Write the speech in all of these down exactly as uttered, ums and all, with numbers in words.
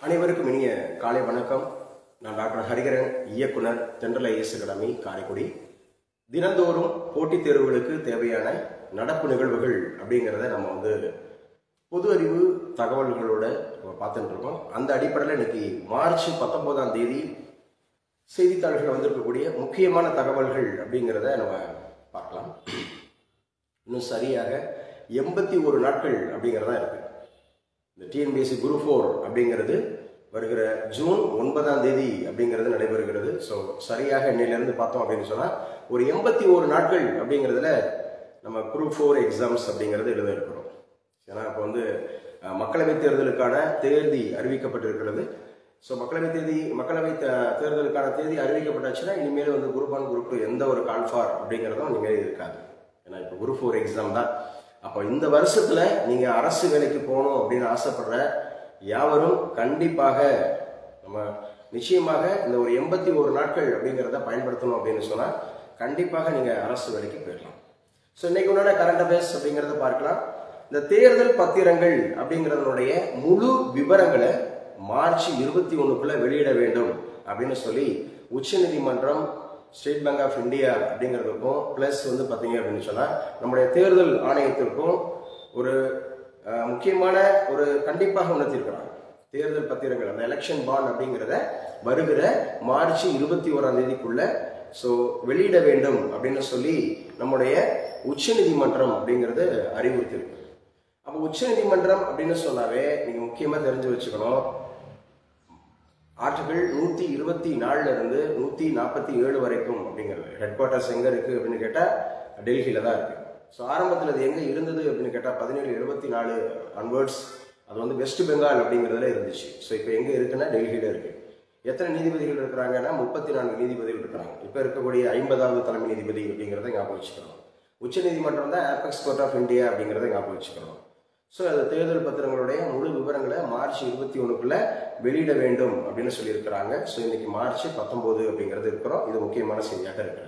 அனைவருக்கும் இனிய காலை வணக்கம். நான் டாக்டர் ஹரிகரன், இயக்குனர், தென்றல் ஐஏஎஸ் அகாடமி, காரைக்குடி. தினந்தோறும் போட்டித் தேர்வுகளுக்கு தேவையான நடப்பு நிகழ்வுகள் அப்படிங்கிறத நம்ம வந்து பொது அறிவு தகவல்களோட நம்ம பார்த்துட்டு இருக்கோம். அந்த அடிப்படையில் இன்னைக்கு மார்ச் பத்தொன்பதாம் தேதி செய்தித்தாள்கள் வந்திருக்கக்கூடிய முக்கியமான தகவல்கள் அப்படிங்கிறத நம்ம பார்க்கலாம். இன்னும் சரியாக எண்பத்தி ஒரு நாட்கள் அப்படிங்கிறதா இருக்கு. இந்த டிஎன்பிஎஸ்சி குரூப் ஃபோர் அப்படிங்கிறது வருகிற ஜூன் ஒன்பதாம் தேதி அப்படிங்கிறது நடைபெறுகிறது. ஸோ சரியாக இன்னையிலேருந்து பார்த்தோம் அப்படின்னு சொன்னால் ஒரு எண்பத்தி ஒரு நாட்கள் அப்படிங்கிறதுல நம்ம குரூப் ஃபோர் எக்ஸாம்ஸ் அப்படிங்கிறது எழுத இருக்கிறோம். ஏன்னா இப்போ வந்து மக்களவைத் தேர்தலுக்கான தேதி அறிவிக்கப்பட்டிருக்கிறது. ஸோ மக்களவை தேதி மக்களவை தேர்தலுக்கான தேதி அறிவிக்கப்பட்டாச்சுன்னா இனிமேல் வந்து குரூப் ஒன் குரூப் டூ எந்த ஒரு கால்ஃபார் அப்படிங்கிறதும் இனிமேல் இருக்காது. ஏன்னா இப்போ குரூப் ஃபோர் எக்ஸாம் தான். அப்போ இந்த வருஷத்துல நீங்க அரசு வேலைக்கு போகணும் அப்படின்னு ஆசைப்படுற யாவரும் கண்டிப்பாக நம்ம நிச்சயமாக இந்த ஒரு எண்பத்தி ஒரு நாட்கள் அப்படிங்கிறத பயன்படுத்தணும் அப்படின்னு சொன்னா கண்டிப்பாக நீங்க அரசு வேலைக்கு போயிடலாம். ஸோ இன்னைக்கு உண்டான கரண்ட் அஃபேர்ஸ் அப்படிங்கிறத பார்க்கலாம். இந்த தேர்தல் பத்திரங்கள் அப்படிங்கிறதனுடைய முழு விவரங்களை மார்ச் இருபத்தி ஒண்ணுக்குள்ள வெளியிட வேண்டும் அப்படின்னு சொல்லி உச்ச நீதிமன்றம், ஸ்டேட் பேங்க் ஆஃப் இந்தியா அப்படிங்கிறதுக்கும் பிளஸ் வந்து பார்த்தீங்க அப்படின்னு சொன்னால் நம்முடைய தேர்தல் ஆணையத்திற்கும் ஒரு முக்கியமான ஒரு கண்டிப்பாக உணர்த்தியிருக்கிறாங்க. தேர்தல் பத்திரங்கள் அந்த எலெக்ஷன் பாண்ட் அப்படிங்கிறத வருகிற மார்ச் இருபத்தி ஓராம் தேதிக்குள்ள ஸோ வெளியிட வேண்டும் அப்படின்னு சொல்லி நம்முடைய உச்ச நீதிமன்றம் அப்படிங்கிறது அறிவுறுத்தியிருக்கு. அப்போ உச்ச நீதிமன்றம் அப்படின்னு சொன்னாவே நீங்க முக்கியமா தெரிஞ்சு வச்சுக்கணும், ஆர்டிகிள் நூத்தி இருபத்தி நாலுல இருந்து நூத்தி நாற்பத்தி ஏழு வரைக்கும் அப்படிங்கிறது ஹெட் குவார்டர்ஸ் எங்க இருக்கு அப்படின்னு கேட்டா டெல்லியில தான் இருக்கு. ஸோ ஆரம்பத்தில் அது எங்க இருந்தது அப்படின்னு கேட்டா பதினேழு எழுபத்தி நாலு அன்வர்ட்ஸ் அது வந்து வெஸ்ட் பெங்கால் அப்படிங்கிறதுல இருந்துச்சு. ஸோ இப்போ எங்க இருக்குன்னா டெல்லியில இருக்கு. எத்தனை நீதிபதிகள் இருக்கிறாங்கன்னா முப்பத்தி நான்கு நீதிபதிகள் இருக்கிறாங்க. இப்போ இருக்கக்கூடிய ஐம்பதாவது தலைமை நீதிபதி அப்படிங்கிறத ஞாபகம் வச்சுக்கணும். உச்ச நீதிமன்றம் தான் ஆபெக்ஸ் கோர்ட் ஆஃப் இந்தியா அப்படிங்கிறத ஞாபகம் வச்சுக்கணும். ஸோ அது தேர்தல் பத்திரங்களுடைய முழு விவரங்களை மார்ச் இருபத்தி ஒண்ணுக்குள்ள வெளியிட வேண்டும் அப்படின்னு சொல்லியிருக்கிறாங்க. ஸோ இன்னைக்கு மார்ச் பத்தொன்பது அப்படிங்கிறது இருக்கிறோம். இது முக்கியமான செய்தியாக இருக்கிறது.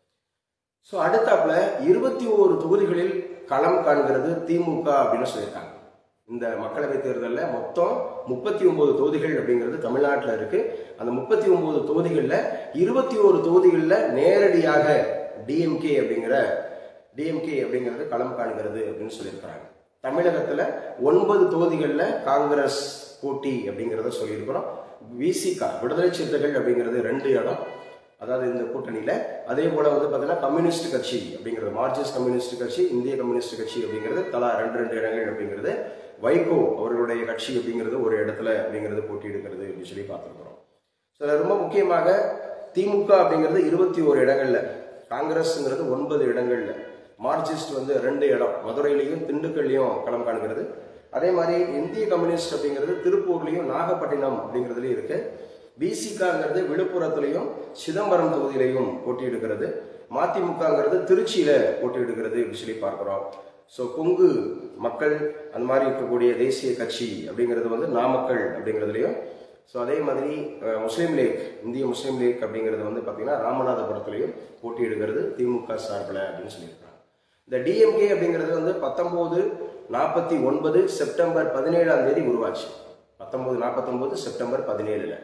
ஸோ அடுத்தாப்புல இருபத்தி ஓரு தொகுதிகளில் களம் காண்கிறது திமுக அப்படின்னு சொல்லியிருக்காங்க. இந்த மக்களவை தேர்தலில் மொத்தம் முப்பத்தி ஒன்பது தொகுதிகள் அப்படிங்கிறது தமிழ்நாட்டில் இருக்கு. அந்த முப்பத்தி ஒன்பது தொகுதிகளில் இருபத்தி ஓரு தொகுதிகளில் நேரடியாக டிஎம்கே அப்படிங்கிற டிஎம்கே அப்படிங்கிறது களம் காண்கிறது அப்படின்னு சொல்லியிருக்கிறாங்க. தமிழகத்துல ஒன்பது தொகுதிகளில் காங்கிரஸ் போட்டி அப்படிங்கிறத சொல்லியிருக்கிறோம். விசிகா விடுதலை சிறுத்தைகள் அப்படிங்கிறது ரெண்டு இடம், அதாவது இந்த கூட்டணியில. அதே போல வந்து பாத்தீங்கன்னா கம்யூனிஸ்ட் கட்சி அப்படிங்கிறது மார்க்சிஸ்ட் கம்யூனிஸ்ட் கட்சி, இந்திய கம்யூனிஸ்ட் கட்சி அப்படிங்கிறது தலா ரெண்டு ரெண்டு இடங்கள் அப்படிங்கிறது, வைகோ அவர்களுடைய கட்சி அப்படிங்கிறது ஒரு இடத்துல அப்படிங்கிறது போட்டி எடுக்கிறது அப்படின்னு சொல்லி பார்த்துருக்கிறோம். ஸோ ரொம்ப முக்கியமாக திமுக அப்படிங்கிறது இருபத்தி ஓரு இடங்கள்ல, காங்கிரஸ்ங்கிறது ஒன்பது இடங்கள்ல, மார்க்சிஸ்ட் வந்து ரெண்டு இடம் மதுரையிலையும் திண்டுக்கல்லையும் களம் காணுகிறது. அதே மாதிரி இந்திய கம்யூனிஸ்ட் அப்படிங்கிறது திருப்பூர்லையும் நாகப்பட்டினம் அப்படிங்கிறதுலயும் இருக்கு. பிசிகாங்கிறது விழுப்புரத்திலையும் சிதம்பரம் தொகுதியிலையும் போட்டியிடுகிறது. மதிமுகங்கிறது திருச்சியில போட்டியிடுகிறது அப்படின்னு சொல்லி பார்க்கிறோம். ஸோ கொங்கு மக்கள் அந்த மாதிரி இருக்கக்கூடிய தேசிய கட்சி அப்படிங்கிறது வந்து நாமக்கல் அப்படிங்கிறதுலையும், ஸோ அதே மாதிரி முஸ்லீம் லீக், இந்திய முஸ்லீம் லீக் அப்படிங்கிறது வந்து பார்த்தீங்கன்னா ராமநாதபுரத்துலையும் போட்டியிடுகிறது திமுக சார்பில் அப்படின்னு சொல்லியிருக்காங்க. இந்த டிஎம்கே அப்படிங்கிறது வந்து பத்தொன்பது நாற்பத்தி ஒன்பது செப்டம்பர் பதினேழாம் தேதி உருவாச்சு. பத்தொன்பது நாற்பத்தி ஒன்பது செப்டம்பர் பதினேழுல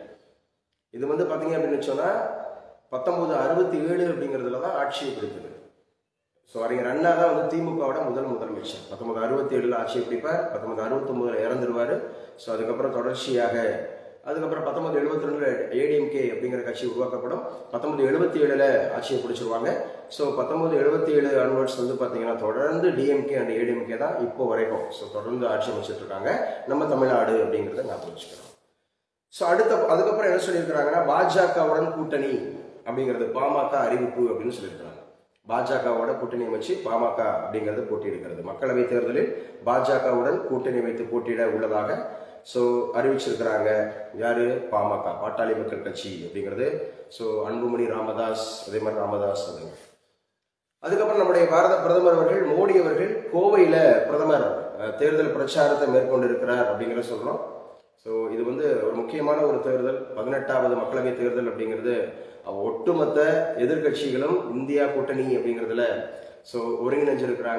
இது வந்து பாத்தீங்க அப்படின்னு சொன்னா பத்தொன்பது அறுபத்தி ஏழு அப்படிங்கிறதுல தான் ஆட்சியை பிடித்தது. ஸோ அறிஞர் அண்ணா தான் வந்து திமுகவோட முதல் முதலமைச்சர். பத்தொன்பது அறுபத்தி ஏழுல ஆட்சியை பிடிப்பார். பத்தொன்பது அறுபத்தி ஒன்பதுல இறந்துருவாரு. ஸோ அதுக்கப்புறம் தொடர்ச்சியாக அதுக்கப்புறம் பத்தொன்பது எழுபத்தி ரெண்டுல ஏடிஎம்கே அப்படிங்கிற கட்சி உருவாக்கப்படும். பத்தொன்பது எழுபத்தி ஏழுல ஆட்சியை பிடிச்சிருவாங்க. ஸோ பத்தொன்பது எழுபத்தி ஏழு அன்வர்ட்ஸ் வந்து பாத்தீங்கன்னா தொடர்ந்து டிஎம்கே அண்ட் ஏடிஎம்கே தான் இப்போ வரைக்கும் ஸோ தொடர்ந்து ஆட்சி அமைச்சிட்டு இருக்காங்க நம்ம தமிழ்நாடு அப்படிங்கிறத நான் புரிஞ்சுக்கிறோம். ஸோ அடுத்த அதுக்கப்புறம் என்ன சொல்லியிருக்கிறாங்கன்னா பாஜகவுடன் கூட்டணி அப்படிங்கிறது பாமக அறிவிப்பு அப்படின்னு சொல்லியிருக்கிறாங்க. பாஜகவோட கூட்டணி அமைச்சு பாமக அப்படிங்கிறது போட்டியிடுகிறது. மக்களவை தேர்தலில் பாஜகவுடன் கூட்டணி வைத்து போட்டியிட உள்ளதாக ஸோ அறிவிச்சிருக்கிறாங்க. யாரு? பாமக, பாட்டாளி மக்கள் கட்சி அப்படிங்கிறது. ஸோ அன்புமணி ராமதாஸ், அதே மாதிரி ராமதாஸ் அதுங்க. அதுக்கப்புறம் நம்முடைய பாரத பிரதமர் அவர்கள் மோடி அவர்கள் கோவையில பிரதமர் தேர்தல் பிரச்சாரத்தை மேற்கொண்டு இருக்கிறார் அப்படிங்கிற சொல்றோம். ஸோ இது வந்து ஒரு முக்கியமான ஒரு தேர்தல், பதினெட்டாவது மக்களவை தேர்தல் அப்படிங்கிறது. ஒட்டுமொத்த எதிர்கட்சிகளும் இந்தியா கூட்டணி அப்படிங்கிறதுல ஸோ ஒருங்கிணைஞ்சிருக்கிறாங்க.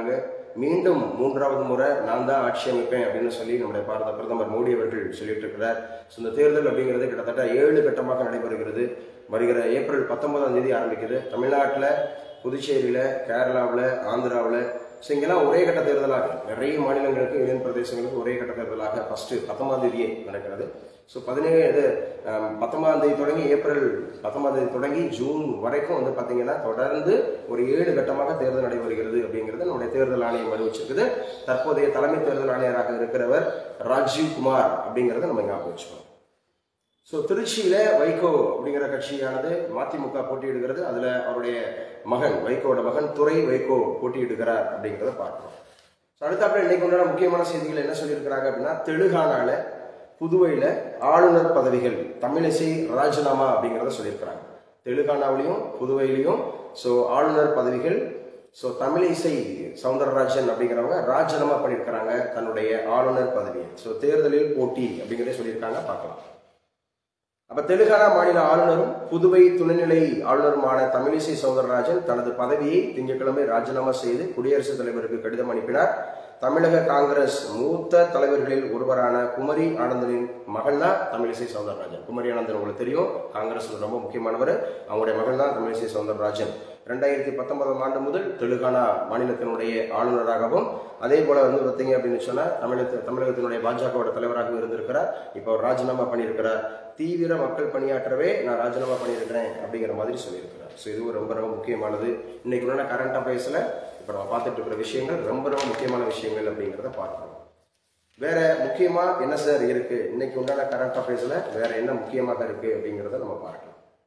மீண்டும் மூன்றாவது முறை நான் தான் ஆட்சி அமைப்பேன் அப்படின்னு சொல்லி நம்முடைய பாரத பிரதமர் மோடி அவர்கள் சொல்லிட்டு இருக்கிறார். ஸோ இந்த தேர்தல் அப்படிங்கிறது கிட்டத்தட்ட ஏழு கட்டமாக நடைபெறுகிறது. வருகிற ஏப்ரல் பத்தொன்பதாம் தேதி ஆரம்பிக்குது. தமிழ்நாட்டில், புதுச்சேரியில், கேரளாவில், ஆந்திராவில், ஸோ இங்கெல்லாம் ஒரே கட்ட தேர்தலாக, நிறைய மாநிலங்களுக்கு, யூனியன் பிரதேசங்களுக்கு ஒரே கட்ட தேர்தலாக ஃபர்ஸ்ட் பத்தொன்பதாம் தேதியே நடக்கிறது. ஸோ பதினேழு பத்தொன்பதாம் தேதி தொடங்கி ஏப்ரல் பத்தொன்பதாம் தேதி தொடங்கி ஜூன் வரைக்கும் வந்து பார்த்தீங்கன்னா தொடர்ந்து ஒரு ஏழு கட்டமாக தேர்தல் நடைபெறுகிறது அப்படிங்கிறது நம்முடைய தேர்தல் ஆணையம் அறிவிச்சிருக்குது. தற்போதைய தலைமை தேர்தல் ஆணையராக இருக்கிறவர் ராஜீவ் குமார் அப்படிங்கிறத நம்ம ஞாபகம் வச்சுக்கணும். ஸோ திருச்சியில வைகோ அப்படிங்கிற கட்சியானது மதிமுக போட்டியிடுகிறது. அதுல அவருடைய மகன், வைகோட மகன் துரை வைகோ போட்டியிடுகிறார் அப்படிங்கிறத பார்க்கிறோம். ஸோ அடுத்தாப்புல இன்னைக்கு உண்டான முக்கியமான செய்திகள் என்ன சொல்லியிருக்கிறாங்க அப்படின்னா, தெலுங்கானால, புதுவையில ஆளுநர் பதவிகள் தமிழிசை ராஜினாமா அப்படிங்கிறத சொல்லியிருக்கிறாங்க. தெலுங்கானாவிலையும் புதுவையிலையும் ஸோ ஆளுநர் பதவிகள், ஸோ தமிழிசை சவுந்தரராஜன் அப்படிங்கிறவங்க ராஜினாமா பண்ணியிருக்கிறாங்க தன்னுடைய ஆளுநர் பதவியை. ஸோ தேர்தலில் போட்டி அப்படிங்கிறத சொல்லியிருக்காங்க. பார்க்கலாம். அப்ப தெலுங்கானா மாநில ஆளுநரும் புதுவை துணைநிலை ஆளுநருமான தமிழிசை சவுந்தரராஜன் தனது பதவியை திங்கட்கிழமை ராஜினாமா செய்து குடியரசுத் தலைவருக்கு கடிதம் அனுப்பினார். தமிழக காங்கிரஸ் மூத்த தலைவர்களில் ஒருவரான குமரி ஆனந்தனின் மகள் தான் தமிழிசை சவுந்தரராஜன். குமரி ஆனந்தன் உங்களுக்கு தெரியும், காங்கிரஸ் ரொம்ப முக்கியமானவர். அவங்களுடைய மகள் தான் தமிழிசை சவுந்தரராஜன். ரெண்டாயிரத்தி பத்தொன்பதாம் ஆண்டு முதல் தெலுங்கானா மாநிலத்தினுடைய ஆளுநராகவும், அதே போல வந்து பார்த்தீங்க அப்படின்னு சொன்னா தமிழக தமிழகத்தினுடைய பாஜகவோட தலைவராகவும் இருந்திருக்கிறார். இப்போ அவர் ராஜினாமா பண்ணியிருக்கிறார். தீவிர மக்கள் பணியாற்றவே நான் ராஜினாமா பண்ணியிருக்கிறேன் அப்படிங்கிற மாதிரி சொல்லியிருக்கிறார். ஸோ இது ரொம்ப ரொம்ப முக்கியமானது. இன்னைக்கு உள்ள கரண்ட் அஃபேர்ஸ்ல இப்போ நம்ம பார்த்துட்டு இருக்கிற விஷயங்கள் ரொம்ப ரொம்ப முக்கியமான விஷயங்கள் அப்படிங்கிறத பார்க்கணும். வேற முக்கியமா என்ன சார் இருக்கு இன்னைக்கு உண்டான கரண்ட் அஃபேர்ஸ்ல, வேற என்ன முக்கியமாக இருக்கு அப்படிங்கிறத நம்ம பார்க்கலாம்.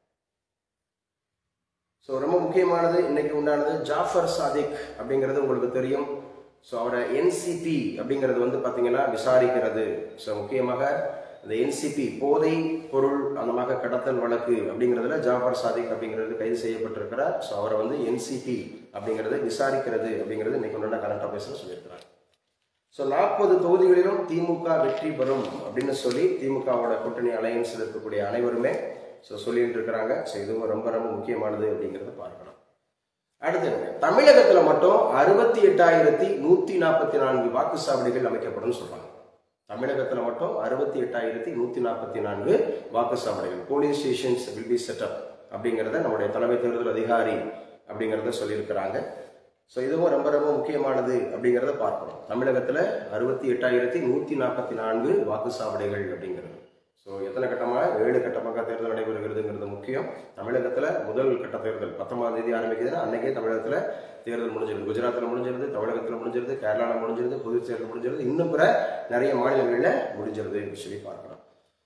ஸோ ரொம்ப முக்கியமானது இன்னைக்கு உண்டானது ஜாஃபர் சாதிக் அப்படிங்கிறது உங்களுக்கு தெரியும். ஸோ அவரை என்சிபி அப்படிங்கிறது வந்து பார்த்தீங்கன்னா விசாரிக்கிறது. ஸோ முக்கியமாக இந்த என்சிபி போதை பொருள் அந்தமாக கடத்தல் வழக்கு அப்படிங்கிறதுல ஜாஃபர் சாதிக் அப்படிங்கிறது கைது செய்யப்பட்டிருக்கிறார். ஸோ அவரை வந்து என்சிபி அப்படிங்கிறது விசாரிக்கிறது அப்படிங்கிறது இன்னைக்கு உண்டான கரண்ட் அஃபேர்ஸ்ல சொல்லியிருக்கிறார். ஸோ நாற்பது தொகுதிகளிலும் திமுக வெற்றி பெறும் அப்படின்னு சொல்லி திமுகவோட கூட்டணி அலையன்ஸில் இருக்கக்கூடிய அனைவருமே ஸோ சொல்லிட்டு இருக்கிறாங்க. ஸோ இதுவும் ரொம்ப ரொம்ப முக்கியமானது அப்படிங்கிறத பார்க்கலாம். அடுத்து தமிழகத்துல மட்டும் அறுபத்தி எட்டாயிரத்தி நூத்தி நாற்பத்தி நான்கு வாக்குச்சாவடிகள் அமைக்கப்படும் சொல்றாங்க. தமிழகத்துல மட்டும் அறுபத்தி எட்டாயிரத்தி நூத்தி நாற்பத்தி நான்கு வாக்குச்சாவடிகள், police stations will be set up அப்படிங்கிறத நம்முடைய தலைமை தேர்தல் அதிகாரி அப்படிங்கிறத சொல்லியிருக்கிறாங்க. ஸோ இதுவும் ரொம்ப ரொம்ப முக்கியமானது அப்படிங்கிறத பார்க்கணும். தமிழகத்துல அறுபத்தி எட்டாயிரத்தி நூத்தி நாற்பத்தி நான்கு வாக்குச்சாவடிகள் அப்படிங்கிறது. ஸோ எத்தனை கட்டமாக, ஏழு கட்டமாக தேர்தல் நடைபெறுகிறதுங்கிறது முக்கியம். தமிழகத்துல முதல் கட்ட தேர்தல் பத்தொன்பதாம் தேதி ஆரம்பிக்குதுன்னா அன்னைக்கே தமிழகத்துல தேர்தல் முடிஞ்சிருது. குஜராத்தில் முடிஞ்சிருது, தமிழகத்தில் முடிஞ்சிருது, கேரளாவில் முடிஞ்சிருது, புதுச்சேரியில் முடிஞ்சிருது, இன்னும் பிற நிறைய மாநிலங்களில் முடிஞ்சிருது சொல்லி பார்க்கலாம்.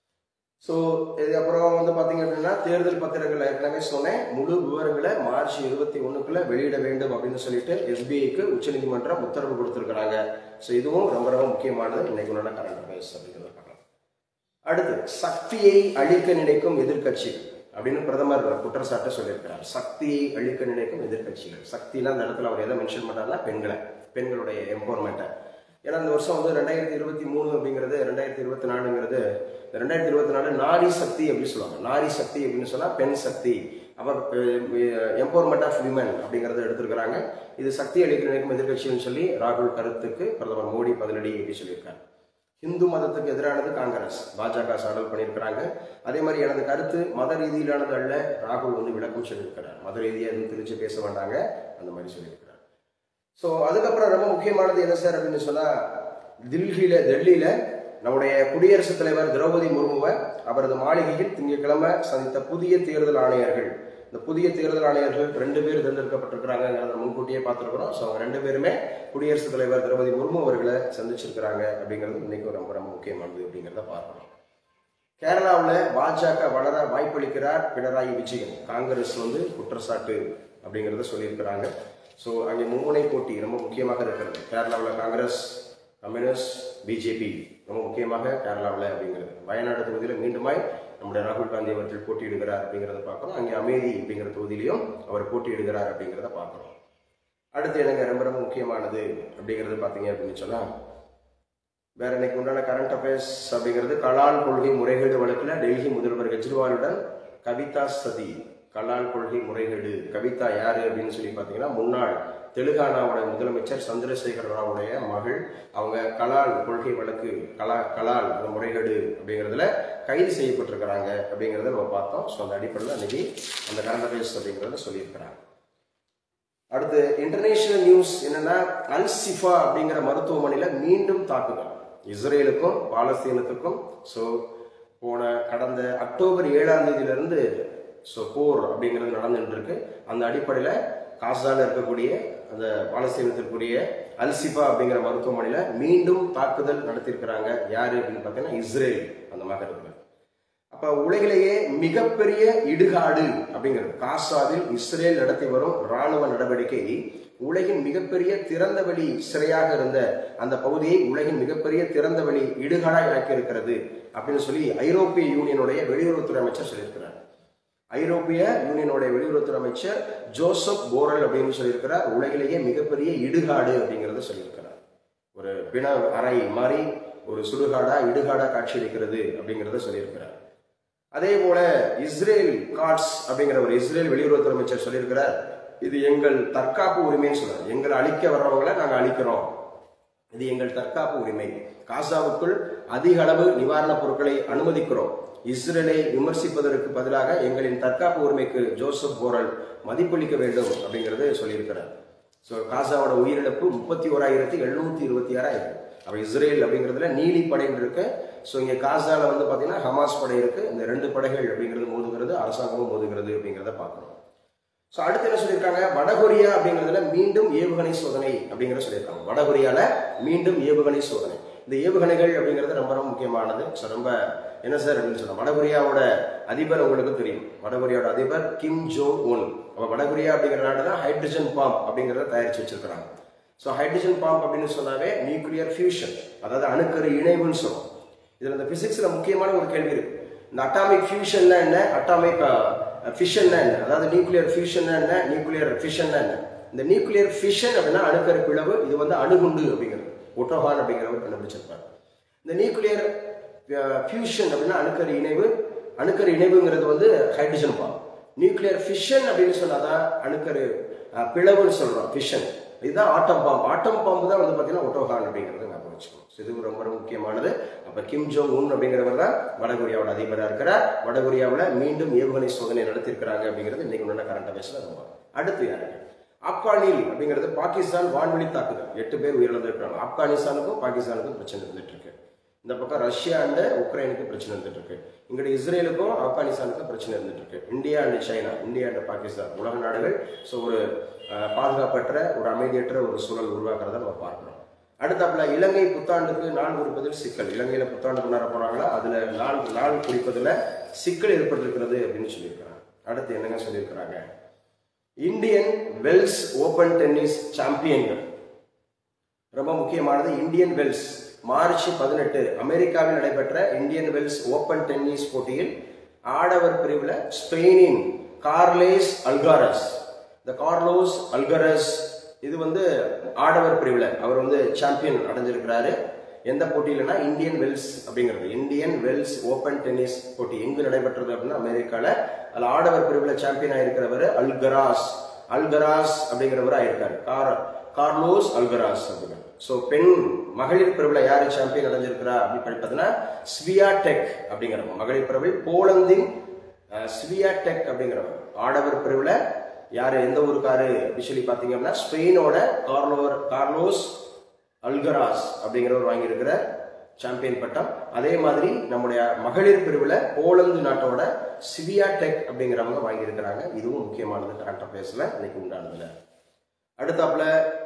ஸோ இது அப்புறம் வந்து பார்த்தீங்க அப்படின்னா தேர்தல் பத்திரங்கள் ஏற்கனவே சொன்னேன், முழு விவரங்களை மார்ச் இருபத்தி ஒன்றுக்குள்ள வெளியிட வேண்டும் அப்படின்னு சொல்லிட்டு எஸ்பிஐக்கு உச்சநீதிமன்றம் உத்தரவு கொடுத்துருக்கிறாங்க. ஸோ இதுவும் ரொம்ப ரொம்ப முக்கியமானது இன்னைக்கு உள்ள கரண்ட் அஃபேர்ஸ் அப்படிங்கிறத பார்க்கலாம். அடுத்து சக்தியை அழிக்க நினைக்கும் எதிர்கட்சிகள் அப்படின்னு பிரதமர் குற்றச்சாட்டை சொல்லியிருக்கிறார். சக்தியை அழிக்க நினைக்கும் எதிர்கட்சிகள். சக்தினா அந்த இடத்துல அவர் எதை மென்ஷன் பண்ணாருன்னா பெண்களை, பெண்களுடைய எம்பவர்மெண்ட்டை. ஏன்னா இந்த வருஷம் வந்து ரெண்டாயிரத்தி இருபத்தி மூணு அப்படிங்கிறது ரெண்டாயிரத்தி இருபத்தி நாலுங்கிறது ரெண்டாயிரத்தி இருபத்தி நாலு நாரி சக்தி அப்படின்னு சொல்லுவாங்க. நாரி சக்தி அப்படின்னு சொன்னா பெண் சக்தி, அவர் எம்பவர்மெண்ட் ஆஃப் விமன் அப்படிங்கறத எடுத்திருக்கிறாங்க. இது சக்தி அளிக்க நினைக்கும் எதிர்கட்சின்னு சொல்லி ராகுல் கருத்துக்கு பிரதமர் மோடி பதிலடி எப்படி சொல்லியிருக்காங்க. இந்து மதத்துக்கு எதிரானது காங்கிரஸ், பாஜக சாடல் பண்ணியிருக்கிறாங்க. அதே மாதிரி எனது கருத்து மத ரீதியிலானது அல்ல, ராகுல் வந்து விளக்கம் சொல்லியிருக்கிறார். மத ரீதியாக எதுவும் தெரிஞ்சு பேச வேண்டாங்க அந்த மாதிரி சொல்லியிருக்கிறார். ஸோ அதுக்கப்புறம் ரொம்ப முக்கியமானது என்ன சார் அப்படின்னு சொன்னா, தில்லியில டெல்லியில நம்முடைய குடியரசுத் தலைவர் திரௌபதி முர்முவை அவரது மாளிகையில் திங்கட்கிழமை சந்தித்த புதிய தேர்தல் ஆணையர்கள். இந்த புதிய தேர்தல் ஆணையர்கள் ரெண்டு பேர் தேர்ந்தெடுக்கப்பட்டிருக்கிறாங்கிறத முன்கூட்டியே பார்த்துருக்கிறோம். ஸோ அவங்க ரெண்டு பேருமே குடியரசுத் தலைவர் திரௌபதி முர்மு அவர்களை சந்திச்சிருக்கிறாங்க அப்படிங்கிறது இன்னைக்கு ரொம்ப ரொம்ப முக்கியமானது அப்படிங்கிறத பார்க்கணும். கேரளாவில் பாஜக வளர வாய்ப்பளிக்கிறார் பினராயி விஜயன். காங்கிரஸ் வந்து குற்றச்சாட்டு அப்படிங்கிறத சொல்லியிருக்கிறாங்க. ஸோ அங்கே மும்முனை போட்டி ரொம்ப முக்கியமாக இருக்கிறது. கேரளாவில் காங்கிரஸ், கம்யூனிஸ்ட், பிஜேபி ரொம்ப முக்கியமாக கேரளாவில் அப்படிங்கிறது. வயநாடு தொகுதியில் மீண்டுமாய் நம்முடைய ராகுல் காந்தி அவர்கள் போட்டியிடுகிறார் அப்படிங்கிறத பார்க்கணும். அங்கே அமேதி அப்படிங்கிற தொகுதியிலையும் அவர் போட்டியிடுகிறார் அப்படிங்கிறத பார்க்கணும். அடுத்து எனக்கு ரொம்ப ரொம்ப முக்கியமானது அப்படிங்கிறது பார்த்தீங்க அப்படின்னு சொன்னா, வேற இன்னைக்கு உண்டான கரண்ட் அஃபேர்ஸ் அப்படிங்கிறது கலால் கொள்கை முறைகேடு வழக்கில் டெல்லி முதல்வர் கெஜ்ரிவாலுடன் கவிதா சதி. கலால் கொள்கை முறைகேடு, கவிதா யாரு அப்படின்னு சொல்லி பார்த்தீங்கன்னா முன்னாள் தெலுங்கானாவோட முதலமைச்சர் சந்திரசேகர ராவுடைய மகள் அவங்க கலால் கொள்கை வழக்கு கலா கலால் அந்த முறைகேடு அப்படிங்கிறதுல கைது செய்யப்பட்டிருக்கிறாங்க அப்படிங்கிறத நம்ம பார்த்தோம். ஸோ அந்த அடிப்படையில் அன்னைக்கு அந்த கரண்ட் அஃபேர்ஸ் அப்படிங்கிறத சொல்லியிருக்கிறாங்க. அடுத்து இன்டர்நேஷனல் நியூஸ் என்னன்னா, அல் சிஃபா அப்படிங்கிற மருத்துவமனையில மீண்டும் தாக்குதல் இஸ்ரேலுக்கும் பாலஸ்தீனத்துக்கும். ஸோ போன கடந்த அக்டோபர் ஏழாம் தேதியிலிருந்து ஸோ போர் அப்படிங்கிறது நடந்துட்டு இருக்கு. அந்த அடிப்படையில் காசால இருக்கக்கூடிய அந்த பாலஸ்தீனத்திற்குரிய அல்சிஃபா அப்படிங்கிற மருத்துவமனையில மீண்டும் தாக்குதல் நடத்தியிருக்கிறாங்க. யாரு அப்படின்னு பார்த்தீங்கன்னா இஸ்ரேல் அந்த மாதிரி இருக்கு. அப்ப உலகிலேயே மிகப்பெரிய இடுகாடு அப்படிங்கிறது காசாவில் இஸ்ரேல் நடத்தி வரும் ராணுவ நடவடிக்கை உலகின் மிகப்பெரிய திறந்தவெளி சிறையாக இருந்த அந்த பகுதியை உலகின் மிகப்பெரிய திறந்தவெளி இடுகாடாய் ஆக்கி இருக்கிறது அப்படின்னு சொல்லி ஐரோப்பிய யூனியனுடைய வெளியுறவுத்துறை அமைச்சர் சொல்லியிருக்கிறார். ஐரோப்பிய யூனியனுடைய வெளியுறவுத்துறை அமைச்சர் ஜோசப் போரல் அப்படின்னு சொல்லியிருக்கிறார். உலகிலேயே மிகப்பெரிய இடுகாடு அப்படிங்கிறத சொல்லியிருக்கிறார். ஒரு பிண அறை மாதிரி ஒரு சுடுகாடா இடுகாடா காட்சியளிக்கிறது அப்படிங்கிறத சொல்லியிருக்கிறார். அதே போல இஸ்ரேல் காட்ஸ் அப்படிங்கிற ஒரு இஸ்ரேல் வெளியுறவுத்துறை அமைச்சர் சொல்லியிருக்கிறார், இது எங்கள் தற்காப்பு உரிமைன்னு சொல்றாரு. எங்களை அழிக்க வர்றவங்களை நாங்க அழிக்கிறோம், இது எங்கள் தற்காப்பு உரிமை. காசாவுக்குள் அதிக அளவு நிவாரணப் பொருட்களை அனுமதிக்கிறோம். இஸ்ரேலை விமர்சிப்பதற்கு பதிலாக எங்களின் தற்காப்பு உரிமைக்கு ஜோசப் போரல் மதிப்பளிக்க வேண்டும் அப்படிங்கிறது சொல்லியிருக்கிறார். ஸோ காசாவோட உயிரிழப்பு முப்பத்தி ஓராயிரத்தி எழுநூத்தி இருபத்தி ஆறாயிரம். அப்ப இஸ்ரேல் அப்படிங்கிறதுல நீலி படைகள் இருக்கு. ஸோ இங்க காசால வந்து பாத்தீங்கன்னா ஹமாஸ் படை இருக்கு. இந்த ரெண்டு படைகள் அப்படிங்கிறது மோதுகிறது, அரசாங்கமும் மோதுகிறது அப்படிங்கிறத பார்க்கணும். ஸோ அடுத்து என்ன சொல்லியிருக்காங்க, வடகொரியா அப்படிங்கிறதுல மீண்டும் ஏவுகணை சோதனை அப்படிங்கிற சொல்லியிருக்காங்க. வடகொரியால மீண்டும் ஏவுகணை சோதனை. இந்த ஏவுகணைகள் அப்படிங்கிறது ரொம்ப ரொம்ப முக்கியமானது. ஸோ ரொம்ப என்ன சார் அப்படின்னு சொன்னா, வடகொரியாவோட அதிபர் உங்களுக்கு தெரியும். வடகொரியாவோட அதிபர் கிம் ஜோங் உன். அப்ப வடகொரியா அப்படிங்கிற நாடு தான் ஹைட்ரஜன் பாம்ப் அப்படிங்கிறத தயாரிச்சு வச்சிருக்கிறாங்க. ஸோ ஹைட்ரஜன் பாம்ப் அப்படின்னு சொன்னாவே நியூக்ளியர் ஃபியூஷன், அதாவது அணுக்கரு இணைவுன்னு சொல்லுவோம். இதுல இந்த பிசிக்ஸ்ல முக்கியமான ஒரு கேள்வி இருக்கு. இந்த அட்டாமிக் ஃபியூஷன்னா என்ன, அட்டாமிக் ஃபிஷன்னா என்ன, அதாவது நியூக்ளியர் ஃபியூஷன்னா என்ன, நியூக்ளியர் ஃபிஷன்னா என்ன. இந்த நியூக்ளியர் ஃபிஷன் அப்படின்னா அணுக்கரு பிளவு, இது வந்து அணுகுண்டு அப்படிங்கிறது ஒட்டோஹான் அப்படிங்கிறவர் கண்டுபிடிச்சிருப்பார். இந்த நியூக்ளியர் ஃபியூஷன் அப்படின்னா அணுக்கரு இணைவு, அணுக்கரு இணைவுங்கிறது வந்து ஹைட்ரஜன் பாம்ப். நியூக்ளியர் ஃபிஷன் அப்படின்னு சொன்னாதான் அணுக்கரு பிளவுன்னு சொல்றோம், ஃபிஷன். இதுதான் ஆட்டம் பாம்பு. ஆட்டம் பாம்பு தான் வந்து பார்த்தீங்கன்னா ஒட்டோஹான் அப்படிங்கிறது ஞாபகம் வச்சுக்கணும். இது ரொம்ப ரொம்ப முக்கியமானது. அப்ப கிம் ஜோங் உன் அப்படிங்கிறவர் தான் வடகொரியாவோட அதிபராக இருக்கிறார். வடகொரியாவில் மீண்டும் ஏவுகணை சோதனை நடத்திருக்கிறாங்க அப்படிங்கிறது இன்னைக்கு உள்ள கரண்ட் அஃபேர்ஸ்ல ரொம்ப. அடுத்து யாரு, ஆப்கானில் அப்படிங்கிறது பாகிஸ்தான் வான்வெளி தாக்குதல், எட்டு பேர் உயிரிழந்திருக்கிறாங்க. ஆப்கானிஸ்தானுக்கும் பாகிஸ்தானுக்கும் பிரச்சனை இருந்துட்டு இருக்கு. இந்த பக்கம் ரஷ்யா அண்ட் உக்ரைனுக்கு பிரச்சனை இருந்துட்டு இருக்கு. இங்கிட்ட இஸ்ரேலுக்கும் ஆப்கானிஸ்தானுக்கும் பிரச்சனை இருந்துட்டு இருக்கு. India and China, India and Pakistan உலக நாடுகள் ஸோ ஒரு பாதுகாப்பற்ற ஒரு அமைதியற்ற ஒரு சூழல் உருவாக்குறத நம்ம பார்க்கிறோம். அடுத்தாப்புல இலங்கை புத்தாண்டுக்கு நாள் குறிப்பதில் சிக்கல். இலங்கையில புத்தாண்டு கொண்டாட போறாங்களா, அதுல நாள் நாள் குறிப்பதுல சிக்கல் ஏற்பட்டிருக்கிறது அப்படின்னு சொல்லியிருக்கிறாங்க. அடுத்து என்னங்க சொல்லியிருக்கிறாங்க, இந்தியன் வெல்ஸ் ஓபன் டென்னிஸ் சாம்பியன்கள் ரொம்ப முக்கியமானது. இந்தியன் வெல்ஸ் மார்ச் பதினெட்டு அமெரிக்காவில் நடைபெற்ற இந்தியன் வெல்ஸ் ஓபன் டென்னிஸ் போட்டியில் ஆடவர் பிரிவில் ஸ்பெயினின் கார்லேஸ் அல்காரஸ், இந்த கார்லோஸ் அல்கரஸ் இது வந்து ஆடவர் பிரிவில் அவர் வந்து சாம்பியன் அடைஞ்சிருக்கிறாரு. எந்த போட்டியிலனா இந்தியன் வெல்ஸ் அப்படிங்கிறது, இந்தியன் வெல்ஸ் ஓபன் டென்னிஸ் போட்டி எங்கு நடைபெற்றது அப்படின்னா அமெரிக்கால. அதுல ஆடவர் பிரிவில் சாம்பியன் ஆயிருக்கிறவர் அல்கராஸ், அல்கராஸ் அப்படிங்கிறவர் ஆயிருக்காரு, கார் கார்லோஸ் அல்கராஸ் அப்படிங்கிற. ஸோ பெண் மகளிர் பிரிவில் யாரு சாம்பியன் அடைஞ்சிருக்கிறா அப்படின்னு பார்த்தீங்கன்னா ஸ்வியாடெக் அப்படிங்கிறவங்க மகளிர் பிரிவில் போலந்தின் ஸ்வியாடெக் அப்படிங்கிறவங்க. ஆடவர் பிரிவில் யாரு எந்த ஊருக்காரு அப்படின்னு சொல்லி பார்த்தீங்க அப்படின்னா ஸ்பெயினோட கார்லோர் கார்லோஸ் அல்கராஸ் அப்படிங்கிறவர் வாங்கியிருக்கிற சாம்பியன் பட்டம். அதே மாதிரி நம்முடைய மகளிர் பிரிவில் போலந்து நாட்டோட ஸ்வியாடெக் அப்படிங்கிறவங்க வாங்கியிருக்கிறாங்க. இதுவும் முக்கியமானது கரண்ட் அஃபேர்ஸ்ல இன்னைக்கு உண்டானதுல. அடுத்தாப்புல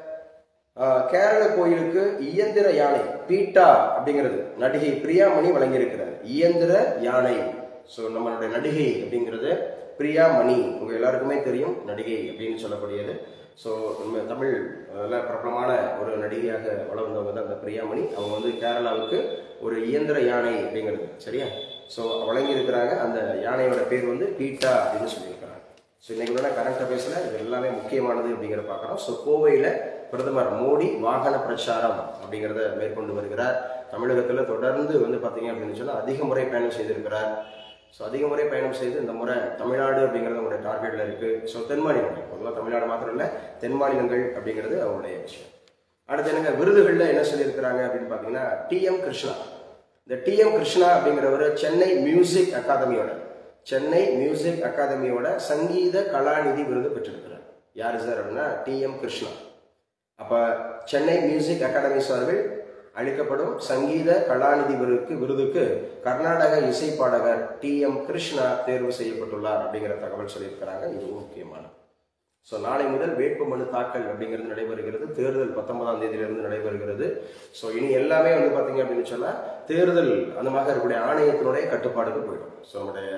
கேரள கோயிலுக்கு இயந்திர யானை பீட்டா அப்படிங்கிறது நடிகை பிரியாமணி வழங்கியிருக்கிறார். இயந்திர யானை. ஸோ நம்மளுடைய நடிகை அப்படிங்கிறது பிரியாமணி, உங்க எல்லாருக்குமே தெரியும் நடிகை அப்படின்னு சொல்லக்கூடியது. ஸோ நம்ம தமிழ் பிரபலமான ஒரு நடிகையாக வளர்ந்தவங்க தான் அந்த பிரியாமணி. அவங்க வந்து கேரளாவுக்கு ஒரு இயந்திர யானை அப்படிங்கிறது சரியா ஸோ வழங்கியிருக்கிறாங்க. அந்த யானையோட பேர் வந்து பீட்டா அப்படின்னு சொல்லியிருக்கிறாங்க. ஸோ இன்னைக்கு உள்ள கரண்ட் அஃபேர்ஸ்ல இது எல்லாமே முக்கியமானது அப்படிங்கிற பார்க்குறோம். ஸோ கோவையில் பிரதமர் மோடி வாகன பிரச்சாரம் அப்படிங்கிறத மேற்கொண்டு வருகிறார். தமிழகத்தில் தொடர்ந்து வந்து பார்த்தீங்க அப்படின்னு சொன்னால் அதிக முறை பயணம் செய்திருக்கிறார். ஸோ அதிக முறை பயணம் செய்து இந்த முறை தமிழ்நாடு அப்படிங்கிறது அவங்களுடைய டார்கெட்டில் இருக்குது. ஸோ தென் மாநிலங்கள் பொதுவாக தமிழ்நாடு மாத்திரம் இல்லை, தென் மாநிலங்கள் அப்படிங்கிறது அவங்களுடைய விஷயம். அடுத்து என்னங்க விருதுகளில் என்ன சொல்லியிருக்கிறாங்க அப்படின்னு பார்த்தீங்கன்னா, டி எம் கிருஷ்ணா. இந்த டி எம் கிருஷ்ணா அப்படிங்கிறவர் சென்னை மியூசிக் அகாதமியோட சென்னை மியூசிக் அகாதமியோட சங்கீத கலாநிதி விருது பெற்றிருக்கிறார். யார் சார் அப்படின்னா டி எம் கிருஷ்ணா. அப்போ சென்னை மியூசிக் அகாடமி சார்பில் அளிக்கப்படும் சங்கீத கலாநிதி விருதுக்கு விருதுக்கு கர்நாடக இசை பாடகர் டி எம் கிருஷ்ணா தேர்வு செய்யப்பட்டுள்ளார் அப்படிங்கிற தகவல் சொல்லியிருக்கிறாங்க. இதுவும் முக்கியமான. ஸோ நாளை முதல் வேட்புமனு தாக்கல் அப்படிங்கிறது நடைபெறுகிறது. தேர்தல் பத்தொன்பதாம் தேதியிலிருந்து நடைபெறுகிறது. ஸோ இனி எல்லாமே வந்து பார்த்தீங்க அப்படின்னு சொன்னால் தேர்தல் அந்த மாதிரி இருக்கக்கூடிய ஆணையத்தினுடைய கட்டுப்பாடுக்கு போயிடும். ஸோ நம்முடைய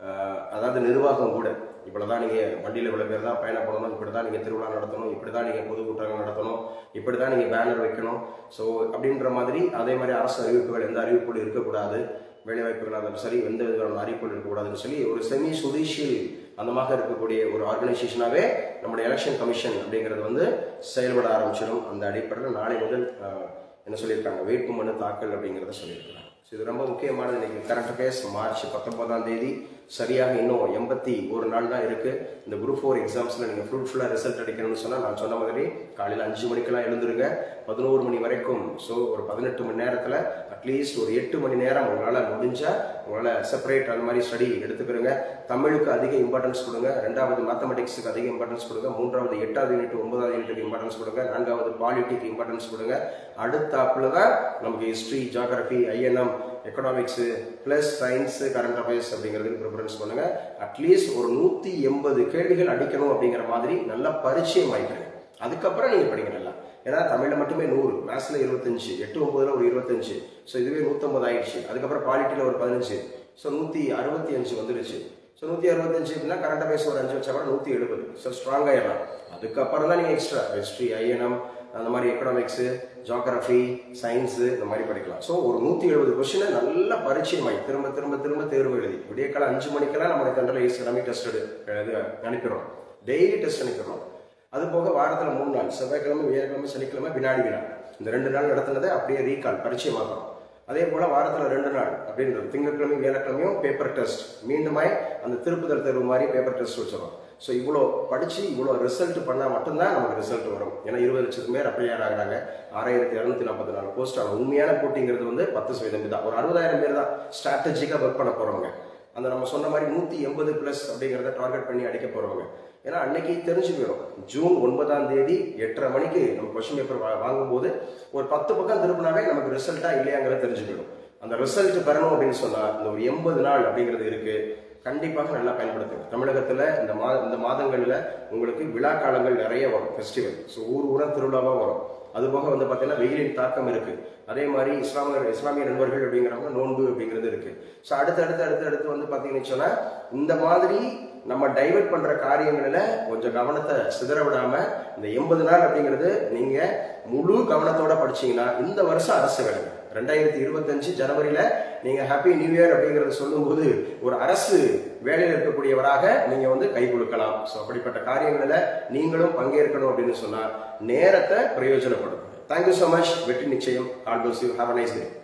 அதாவது நிர்வாகம் கூட இப்படிதான் நீங்க வண்டியில் இவ்வளவு பேர் தான் பயணம் பண்ணணும், இப்படிதான் நீங்க திருவிழா நடத்தணும், இப்படிதான் நீங்க பொதுக்கூட்டங்கள் நடத்தணும், இப்படிதான் நீங்க பேனர் வைக்கணும். ஸோ அப்படின்ற மாதிரி அதே மாதிரி அரசு அறிவிப்புகள் எந்த அறிவிப்புகள் இருக்கக்கூடாது, வேலைவாய்ப்புகள் இருந்தாலும் சரி எந்த விதமான அறிவிப்புகள் இருக்கக்கூடாதுன்னு சொல்லி ஒரு செமி சுதீஷியல் அந்த மாதிரி இருக்கக்கூடிய ஒரு ஆர்கனைசேஷனாவே நம்முடைய எலெக்ஷன் கமிஷன் அப்படிங்கிறது வந்து செயல்பட ஆரம்பிச்சிடும். அந்த அடிப்படையில் நாளை முதல் என்ன சொல்லியிருக்காங்க, வேட்புமனு தாக்கல் அப்படிங்கிறத சொல்லியிருக்காங்க. இது ரொம்ப முக்கியமானது. இன்னைக்கு கரண்ட் அஃபேர்ஸ் மார்ச் பத்தொன்பதாம் தேதி, சரியாக இன்னும் எண்பத்தி ஒரு நாள் தான் இருக்கு. இந்த குரூப் ஃபோர் எக்ஸாம்ஸ்ல நீங்க ஃப்ரூட்ஃபுல்லா ரிசல்ட் அடிக்கணும்னு சொன்னா நான் சொன்ன மாதிரி காலையில அஞ்சு மணிக்கெல்லாம் எழுந்துருங்க, பதினோரு மணி வரைக்கும். ஸோ ஒரு பதினெட்டு மணி நேரத்துல அட்லீஸ்ட் ஒரு எட்டு மணி நேரம் உங்களால முடிஞ்சா உங்களால செப்பரேட் அந்த மாதிரி ஸ்டடி எடுத்துக்கிறங்க. தமிழுக்கு அதிக இம்பார்ட்டன்ஸ் கொடுங்க, ரெண்டாவது மேத்தமெட்டிக்ஸுக்கு அதிக இம்பார்ட்டன்ஸ் கொடுங்க, மூன்றாவது எட்டாவது யூனிட் ஒன்பதாவது யூனிட்டுக்கு இம்பார்ட்டன்ஸ் கொடுங்க, நான்காவது பாலிட்டிக்கு இம்பார்ட்டன்ஸ் கொடுங்க. அடுத்தாப்புல தான் நமக்கு history, geography, INM, economics plus science, current affairs அப்படிங்கிறதுக்கு ப்ரிஃபரன்ஸ் பண்ணுங்க. அட்லீஸ்ட் ஒரு நூத்தி எண்பது கேள்விகள் அடிக்கணும் அப்படிங்கிற மாதிரி நல்லா பரிச்சயம் ஆயிடுங்க. அதுக்கப்புறம் நீங்க படிக்க நல்லா. ஏன்னா தமிழ்ல மட்டுமே நூறு, மேத்ஸ்ல இருபத்தஞ்சு, எட்டு ஒன்பதுல ஒரு இருபத்தஞ்சு, ஸோ இதுவே நூத்தம்பது ஆயிடுச்சு. அதுக்கப்புறம் பாலிட்டியில ஒரு பதினஞ்சு, ஸோ நூத்தி அறுபத்தி அஞ்சு வந்துருச்சு. ஸோ நூத்தி அறுபத்தஞ்சு அப்படின்னா கரண்ட் அஃபேர்ஸ் ஒரு அஞ்சு வச்சா கூட நூத்தி எழுபது. ஸோ ஸ்ட்ராங் ஆயிடலாம். அதுக்கப்புறம் தான் நீங்க எக்ஸ்ட்ரா ஹிஸ்டரி, ஐஎன்எம் அந்த மாதிரி எக்கனாமிக்ஸ், ஜியாகிரபி, சயின்ஸ் இந்த மாதிரி படிக்கலாம். ஸோ ஒரு நூத்தி எழுபது கொஸ்டினை நல்ல பரிச்சயமாய் திரும்ப திரும்ப திரும்ப தேர்வு எழுதி விடியக்கால அஞ்சு மணிக்கெல்லாம் நம்ம சென்ட்ரல் எக்கனாமிக் டெஸ்ட் அனுப்பிடுறோம், டெய்லி டெஸ்ட் அனுப்பிடுறோம். அது போக வாரத்தில் மூணு நாள், செவ்வாய்க்கிழமை, வியாழக்கிழமை, சனிக்கிழமை வினாடி வினா, இந்த ரெண்டு நாள் நடத்துனதை அப்படியே ரீகால் பரிச்சயமாக்கும். அதே போல வாரத்தில் ரெண்டு நாள் அப்படின்றது திங்கட்கிழமை, வியாழக்கிழமையும் பேப்பர் டெஸ்ட், மீண்டுமாய் அந்த திருப்புதல் தேர்வு மாதிரி பேப்பர் டெஸ்ட் வச்சிடும். ஸோ இவ்வளோ படிச்சு இவ்வளோ ரிசல்ட் பண்ணால் மட்டும்தான் நமக்கு ரிசல்ட் வரும். ஏன்னா இருபது லட்சத்துக்கு பேர் அப்ளையர் ஆகிறாங்க, ஆறாயிரத்தி இரநூத்தி நாற்பத்தி நாலு போஸ்ட். ஆனால் உண்மையான போட்டிங்கிறது வந்து பத்து சதவீதம் தான், ஒரு அறுபதாயிரம் பேர் தான் ஸ்ட்ராட்டஜிக்காக ஒர்க் பண்ண போறவங்க. அந்த நம்ம சொன்ன மாதிரி நூத்தி எண்பது பிளஸ் அப்படிங்கிறத டார்கெட் பண்ணி அடிக்க போறவங்க. ஏன்னா அன்னைக்கு தெரிஞ்சு போயிடும், ஜூன் ஒன்பதாம் தேதி எட்டரை மணிக்கு நம்ம கொஸ்டின் பேப்பர் வாங்கும்போது ஒரு பத்து பக்கம் திருப்பினாவே நமக்கு ரிசல்ட்டா இல்லையாங்கிறத தெரிஞ்சு போயிடும். அந்த ரிசல்ட் பெறணும் அப்படின்னு சொன்னா இந்த ஒரு எண்பது நாள் அப்படிங்கிறது இருக்கு, கண்டிப்பாக நல்லா பயன்படுத்துங்க. தமிழகத்துல இந்த மா இந்த மாதங்கள்ல உங்களுக்கு விழா காலங்கள் நிறைய வரும், ஃபெஸ்டிவல். ஸோ ஊர் ஊரா திருவிழாவா வரும். அதுபோக வந்து பார்த்தீங்கன்னா வெயிலின் தாக்கம் இருக்கு. அதே மாதிரி இஸ்லாமிய இஸ்லாமிய நண்பர்கள் அப்படிங்கிறவங்க நோன்பு அப்படிங்கிறது இருக்கு. ஸோ அடுத்து அடுத்து அடுத்து அடுத்து வந்து பார்த்தீங்கன்னு சொன்னா இந்த மாதிரி நம்ம டைவர்ட் பண்ற காரியங்களில கொஞ்சம் கவனத்தை சிதற விடாம இந்த எண்பது நாள் அப்படிங்கிறது நீங்க முழு கவனத்தோட படிச்சீங்கன்னா இந்த வருஷம் அரசு வேலை ரெண்டாயிரத்தி இருபத்தி அஞ்சு ஜனவரியில நீங்க ஹாப்பி நியூ இயர் அப்படிங்கறத சொல்லும் போது ஒரு அரசு வேலையில் இருக்கக்கூடியவராக நீங்க வந்து கை கொடுக்கலாம். ஸோ அப்படிப்பட்ட காரியங்களில நீங்களும் பங்கேற்கணும் அப்படின்னு சொன்னா நேரத்தை பிரயோஜனப்படும். Thank you so much. வெற்றி நிச்சயம். God bless you. Have a nice day.